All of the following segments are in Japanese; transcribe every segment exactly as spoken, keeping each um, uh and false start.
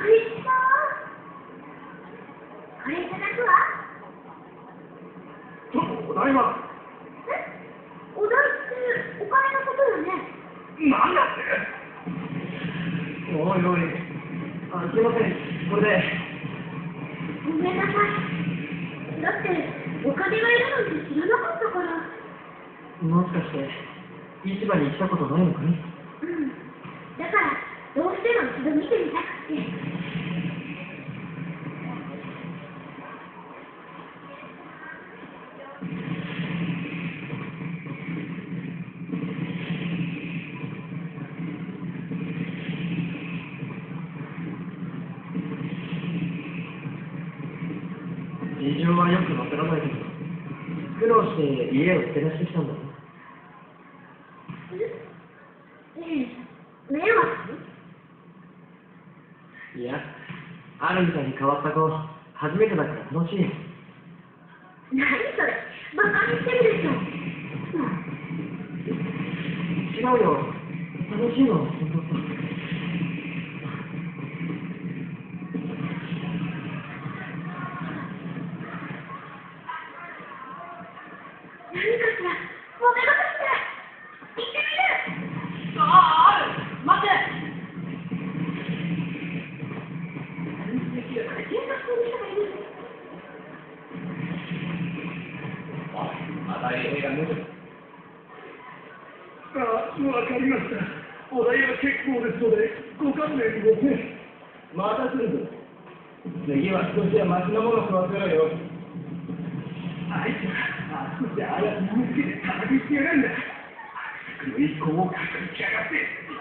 いしそう。これいただくわ。 ちょっとお代は？ え？お代ってお金のことよね。 なんだって？おいおい、あ、すいません、これで。 ごめんなさい。だってお金がいるなんて知らなかったから。 もしかして市場に来たことないのかね？ うん。だからどうしても一度見てみたくて。 事情はよくわからないけど、苦労して家を捨て出してきたんだろ。 ええ、迷惑？ いや、あるみたいに変わった子、初めてだから楽しい。 何それ、バカにしてるでしょ。 違うよ、楽しいの、本当に。 何かしら、もめ事して行ってみる。 ああ、ある、待って。あ、わかりました。お代は結構ですので、ご勘弁をね。また来るぞ。次は少しはマシなもの食わせろよ。あいつは、あそこじゃあやつ見つけて叩きしてやるんだ。悪の一行をかくきやがって。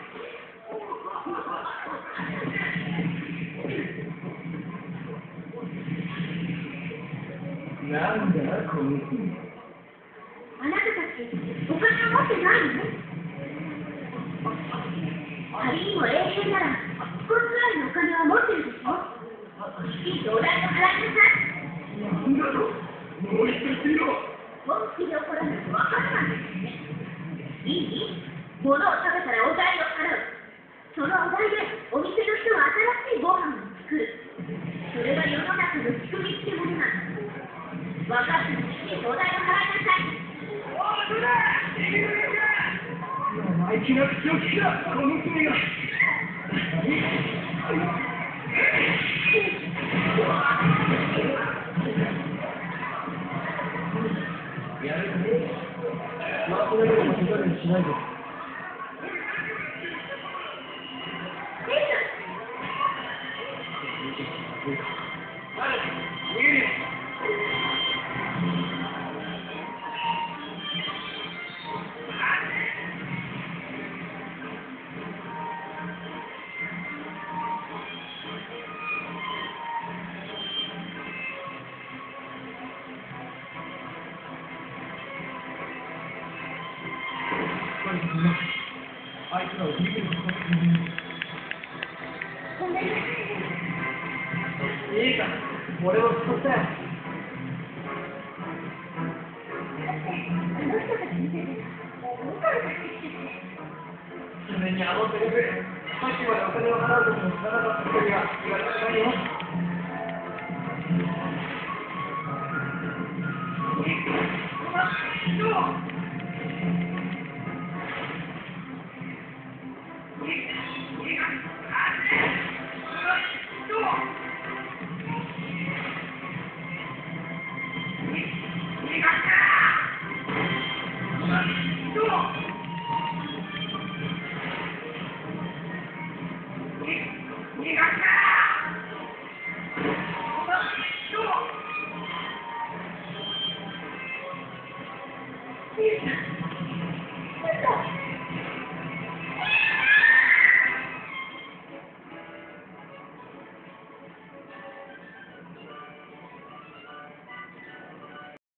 なんだ、この人。 あなたたち、お金を持ってないの？仮にも永遠なら、このくらいのお金は持ってるでしょ？きちんとお代を払いなさい。 なんだろう、もう一度言ってみろ。 本気で怒らないとわからないですね。いい？物を食べたらお代を払う。そのお代でお店の人は新しいご飯を作る。それが世の中の仕組みってものなんだ。分かってもきちんとお代を払いなさい。 おい、それだ！生意気な口を利くな、この娘が。やるね。まあ、それでも手加減しないで。あいつらを見てることってごめんなさい。 いいか、俺を救ったよ。それにあのセリフ、さっきまでお金を払うときも知らなかった人には言われたくないよ。